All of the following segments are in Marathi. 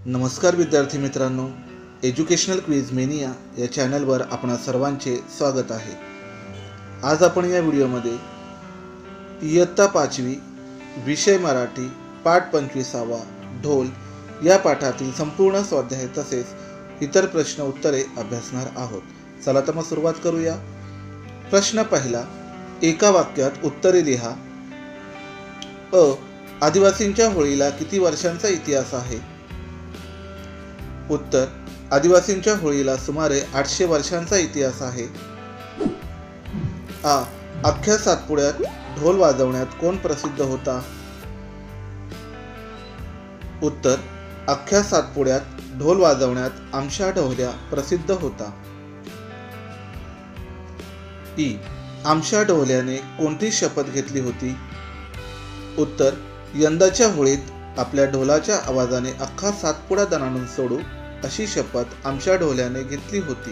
नमस्कार विद्यार्थी मित्रांनो, एज्युकेशनल क्विज मेनिया या चॅनलवर आपणा सर्वांचे स्वागत आहे। आज आपण या व्हिडिओमध्ये इयत्ता 5वी विषय मराठी पाठ 25वा ढोल या पाठातील संपूर्ण स्वाध्याय तसेच इतर प्रश्न उत्तरे अभ्यासणार आहोत। चला तर मग सुरुवात करूया। प्रश्न पहिला, एका वाक्यात उत्तरे लिहा। आदिवासींच्या होळीला किती वर्षांचा इतिहास आहे? उत्तर, आदिवासींच्या होळीला सुमारे 800 वर्षांचा इतिहास आहे। अख्ख्या सातपुड्यात ढोल वाजवण्यात कोण प्रसिद्ध होता? उत्तर, अख्ख्या सातपुड्यात ढोल वाजवण्यात आमशा ढोल्या प्रसिद्ध होता। आमशा ढोल्याने कोणती शपथ घेतली होती? उत्तर, यंदाच्या होळीत आपल्या ढोलाच्या आवाजाने अख्खा सातपुडा दणाणून सोडू अशी शपथ आमशा ढोल्याने घेतली होती।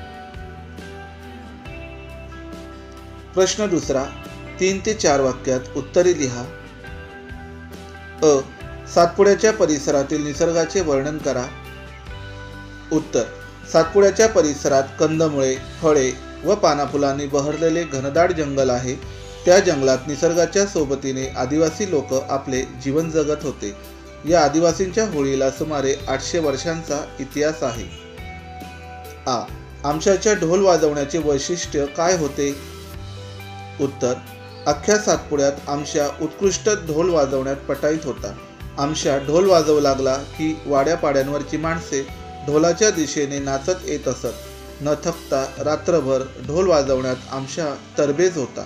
प्रश्न दुसरा, 3 ते 4 वाक्यात उत्तरे लिहा। सातपुड्याच्या परिसरातील निसर्गाचे वर्णन करा। उत्तर, सातपुड्याच्या परिसरात कंदमुळे, फळे व पानाफुलांनी बहरलेले घनदाट जंगल आहे। त्या जंगलात निसर्गाच्या सोबतीने आदिवासी लोक आपले जीवन जगत होते। या आदिवासींच्या होळीला सुमारे 800 वर्षांचा इतिहास आहे। आमशाच्या ढोल वाजवण्याचे वैशिष्ट्य काय होते? उत्तर, अख्ख्या सातपुड्यात आमशा उत्कृष्ट ढोल वाजवण्यात पटाईत होता। आमशा ढोल वाजवू लागला की वाड्यापाड्यांवरची माणसे ढोलाच्या दिशेने नाचत येत असत। न थकता रात्रभर ढोल वाजवण्यात आमशा तरबेज होता।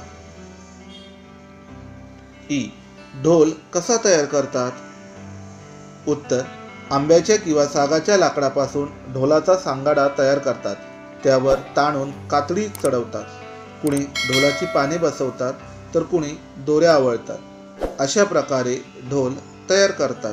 ढोल कसा तयार करतात? उत्तर, आंब्याच्या किंवा सागाच्या लाकडापासून ढोलाचा सांगाडा तयार करतात। त्यावर ताणून कातडी चढवतात। कुणी ढोलाची पाने बसवतात तर कुणी दोऱ्या आवळतात। अशा प्रकारे ढोल तयार करतात।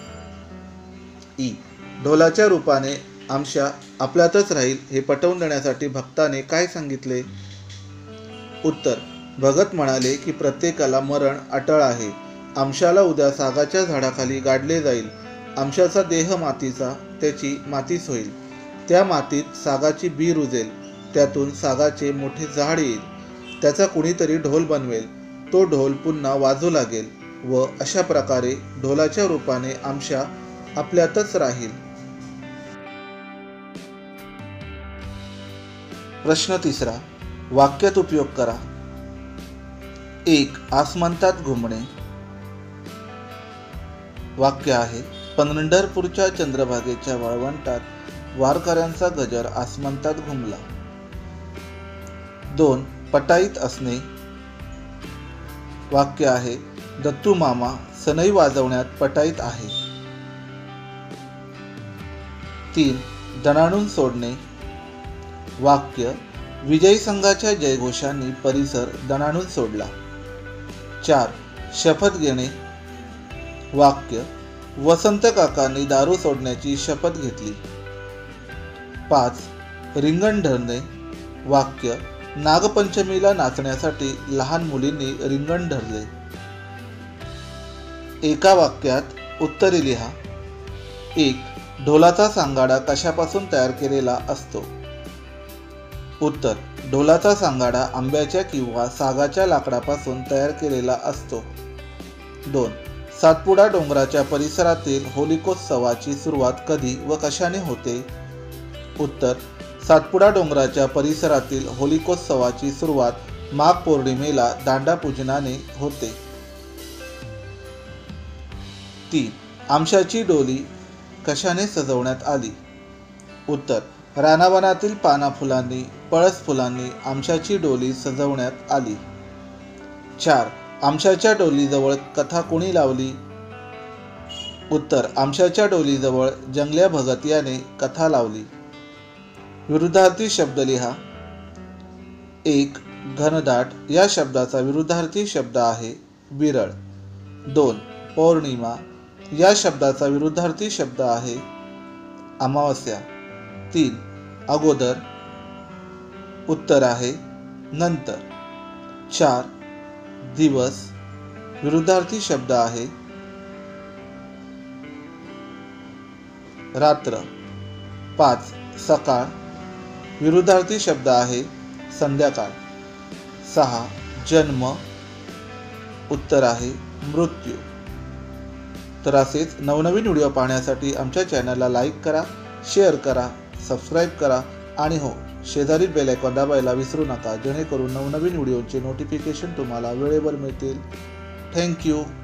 ढोलाच्या रूपाने आमशा आपल्यातच राहील हे पटवून देण्यासाठी भक्ताने काय सांगितले? उत्तर, भगत म्हणाले की प्रत्येकाला मरण अटळ आहे। आमशाला उद्या सागाच्या झाडाखाली गाडले जाईल। आमशाचा देह मातीचा, त्याची मातीच होईल। त्या मातीत सागाची बी रुजेल, त्यातून सागाचे मोठे झाड येईल। त्याचा कुणीतरी ढोल बनवेल, तो ढोल पुन्हा वाजू लागेल व अशा प्रकारे ढोलाच्या रूपाने आमशा आपल्यातच राहील। प्रश्न तिसरा, वाक्यात उपयोग करा। 1. आसमंतात घुमणे। वाक्य आहे, पंढरपूरच्या चंद्रभागेच्या वाळवंटात वारकऱ्यांचा गजर आसमंतात घुमला। 2. पटाईत असणे। वाक्य आहे, दत्तू मामा सनई वाजवण्यात पटाईत आहे। 3. दणाणून सोडणे। वाक्य, विजयी संघाच्या जयघोषांनी परिसर दणाणून सोडला। 4. शपथ घेणे। वाक्य, वसंत काकांनी दारू सोडण्याची शपथ घेतली। 5. रिंगण धरणे। वाक्य, नागपंचमीला नाचण्यासाठी लहान मुलींनी रिंगण धरले। एका वाक्यात उत्तरे लिहा। 1. ढोलाचा सांगाडा कशापासून तयार केलेला असतो? उत्तर, ढोलाचा सांगाडा आंब्याच्या किंवा सागाच्या लाकडापासून तयार केलेला असतो। 2. सातपुडा डोंगराच्या परिसरातील होलिकोत्सवाची सुरुवात कधी व कशाने होते? उत्तर, सातपुडा डोंगराच्या परिसरातील होलिकोत्सवाची सुरुवात माघ पौर्णिमेला दांडा पूजनाने होते। 3. आमशाची डोली कशाने सजवण्यात आली? उत्तर, रानावनातील पाना फुलांनी, पळस फुलांनी आमशाची डोली सजवण्यात आली। 4. आमशाच्या डोलीजवळ कथा कोणी लावली? उत्तर, आमशाच्या डोलीजवळ जंगल्या भगत याने कथा लावली। विरुद्धार्थी शब्द लिहा। 1. घनदाट या शब्दाचा विरुद्धार्थी शब्द आहे विरळ। 2. पौर्णिमा या शब्दाचा विरुद्धार्थी शब्द आहे अमावस्या। 3. अगोदर उत्तर आहे नंतर। 4. दिवस विरुद्धार्थी शब्द आहे रात्र. 5 सकाळ. विरुद्धार्थी शब्द आहे संध्याकाळ. 6 जन्म. उत्तर आहे मृत्यू. तर असेच नवनवीन व्हिडिओ पाहण्यासाठी आमच्या चॅनलला लाईक करा, शेअर करा, सबस्क्राईब करा आणि हो, शेजारील बेल आयकॉन दाबायला विसरू नका, जेणेकरून नवनवीन व्हिडिओचे नोटिफिकेशन तुम्हाला वेळेवर मिळतील. थँक्यू.